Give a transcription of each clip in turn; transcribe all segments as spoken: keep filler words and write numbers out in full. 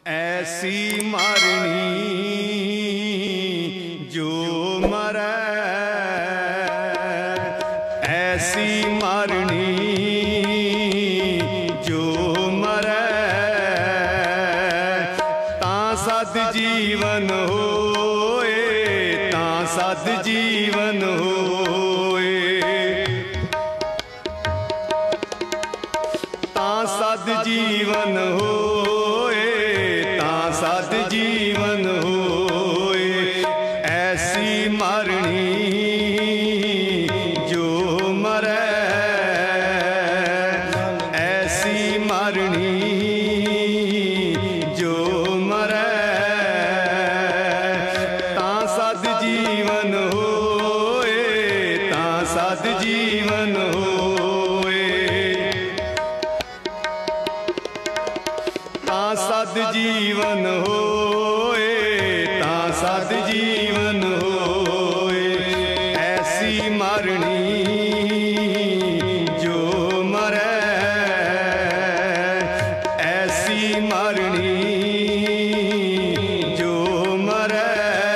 ऐसी मरनी जो मरै, ऐसी मरनी जो मरै, तां सद जीवन होए, तां सद जीवन होए, तां सद जीवन होए, तां सद जीवन होए। ऐसी मरनी जो मरै, ऐसी मरनी जो मरै, तां सद जीवन होए, तां सद जीवन होए, तां सद जीवन होए, तां सद जीवन होए। ऐसी मरनी जो मरै, ऐसी मरनी जो मरै।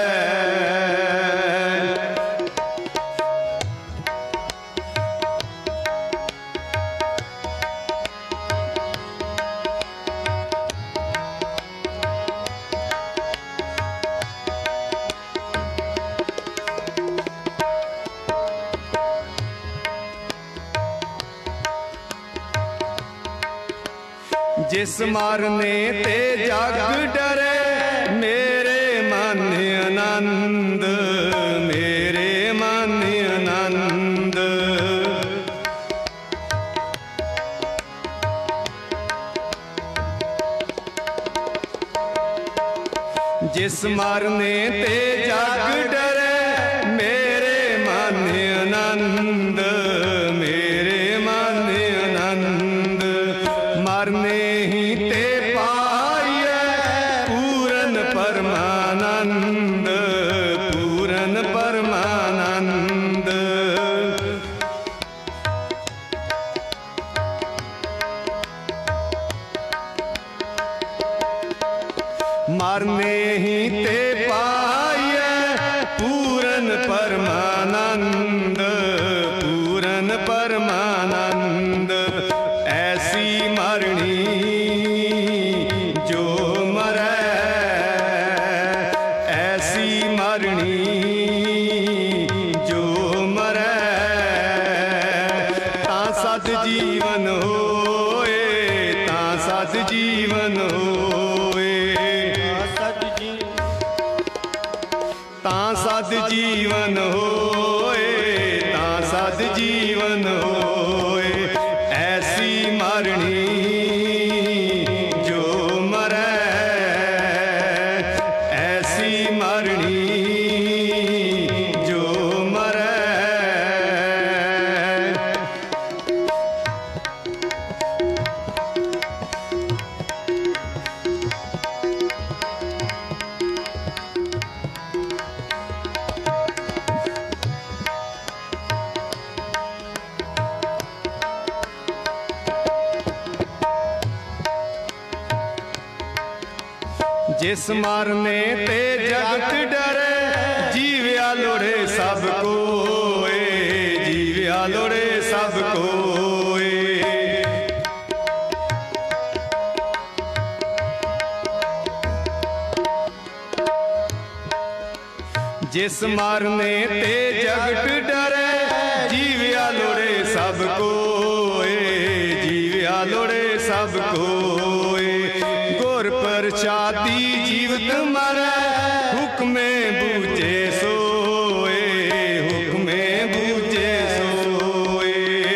जिस मरने ते जग डरे, मेरे मन आनंद, मेरे मन आनंद। जिस मरने ते जग डरे, मेरे मन आनंद, मेरे मन आनंद। मरने ही ते पाइए पूरन परमानंद, पूरन परमानंद। मरने ही ते पाइए पूरन परमानंद, पूरन परमानंद। ऐसी मरनी जो मरै, ऐसी मरनी जो मरै, तां सद जीवन होए, तां सद जीवन होए, तां सद जीवन होए, तां सद जीवन होए। ऐसी मरनी जो मरै, ऐसी मरनी जो मरै। जिस मरने ते जगत डरे, जीव्या लोड़े सब कोए, जीव्या लोड़े सब कोए। जिस मरने ते जगत डरे, जीव्या लोड़े सब कोए, जीव्या लोड़े सब कोए। गुर प्रसादी जीवत मरै, हुक्मे बूझे सोए, हुक्मे बूझे सोए।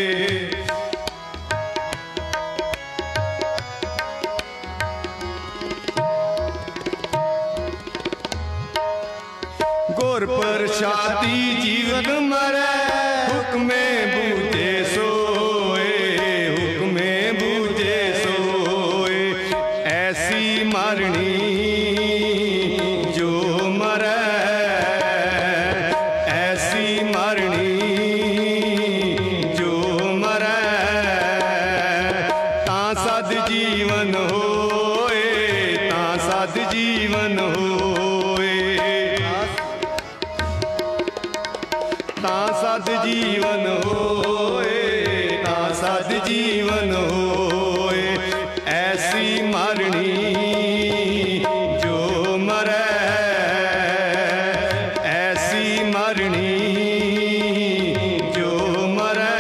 गुर प्रसादी जीवत मरै, हुक्मे बूझे सोए, हुक्मे बूझे सोए। ऐसी मरनी जो मरै, ऐसी मरनी जो मरै, तां सद जीवन होए, तां सद जीवन होए, ता सद जीवन होए, ता सद जीवन होए। ऐसी मरनी जो मरै, ऐसी मरनी जो मरै।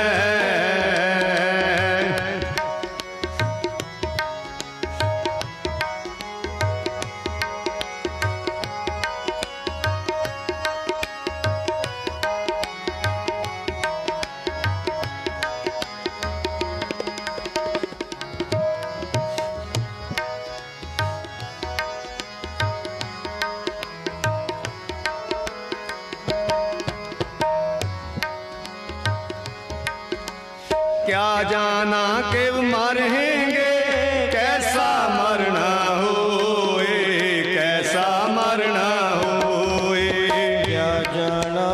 क्या जाना कि मरेंगे, कैसा मरना होए, कैसा मरना होए। क्या जाना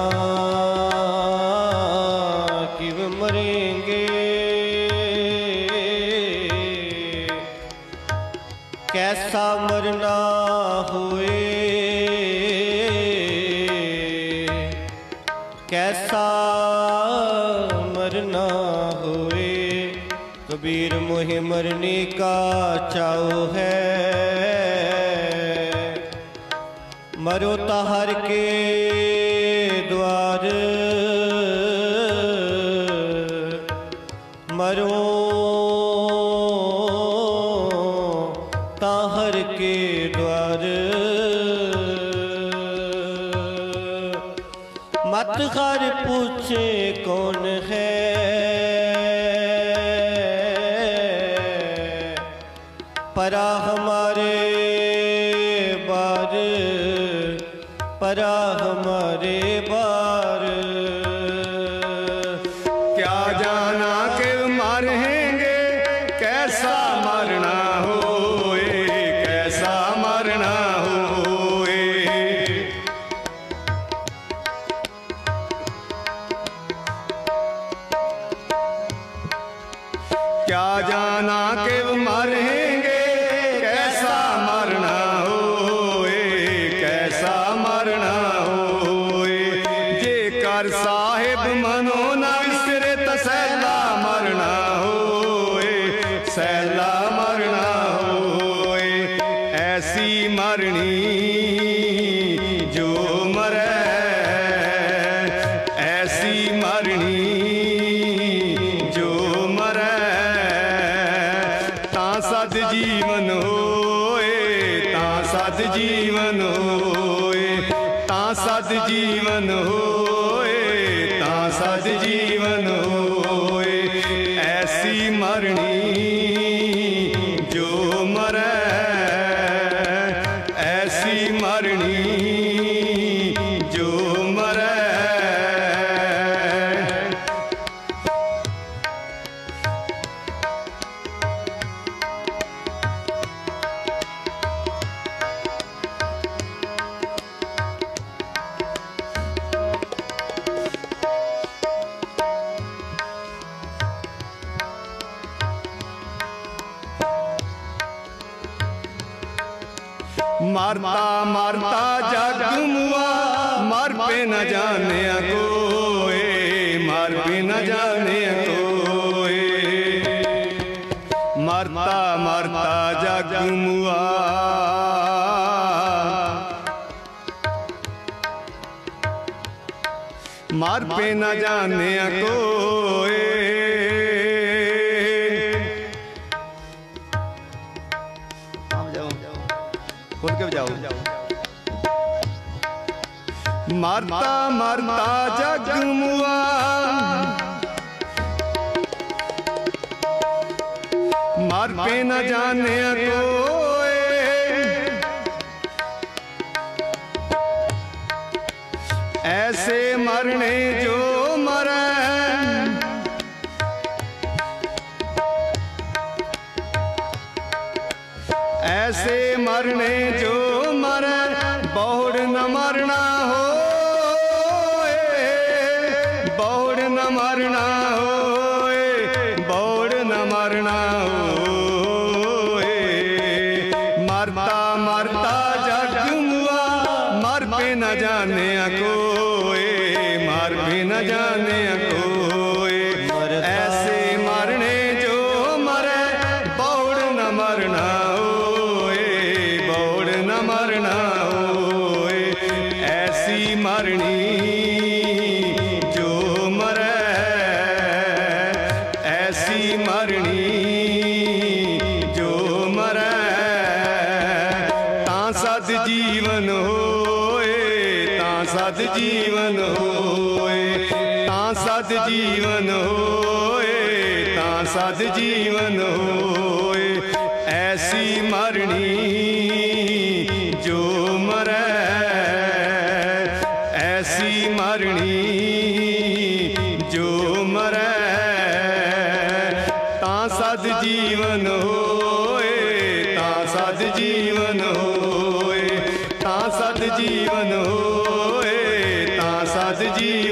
कि मरेंगे, कैसा मरना होए, कैसा मरना होए। कबीर मोहे मरने का चाव है, मरो ताहर के द्वार, मरो ताहर के द्वार। मत हर पूछे कौन है, परा हमारे बार, परा हमारे बार। क्या जाना कि मरेंगे, कैसा मरना होए, कैसा मरना होए। क्या जाना कि मरेंगे, कैसा मरना होए, कैसा मरना होए। जे कर साहिब मनो न विसरे त सैला मरना होए, सैला मरना होए। ऐसी मरनी जो मरै, ऐसी मरनी जो मरै। ता सद जीवन होए, ता सद जीवन होए, ता सद जीवन होए, ता सद जीवन होए। ऐसी मरनी जो मरै, ऐसी मरनी जो मरै। मरता मरता जग मुआ, मर पे न जाने कोई, मर पे न जाने कोई। मरता मरता जग मुआ, मर पे न जाने कोई। खोल के बजाओ। मरता मरता जग मुआ, मर पे न जाने कोई। ऐसे मरने जो मरै, ऐसे मरने जो मरै। बहुड़ न मरना होए, बहुड़ न मरना होए, बहुड़ न मरना होए। मरता मरता न जाने कोई, मार पे न जाने कोई। ऐसे मरने जो मरे बौड़ न मरना ओए, बौड़ न मरना ओए। ऐसी मरनी जो मरे, ऐसी मरनी जो मरे। तां सद जीवन होए, तां सद जीवन होए, तां सद जीवन होए, तां सद जीवन होए। ऐसी मरनी जो मरे, ऐसी मरनी जो मरे। तां सद जीवन होए, तां सद जीवन होए, तां सद जीवन होए, तां सद जीवन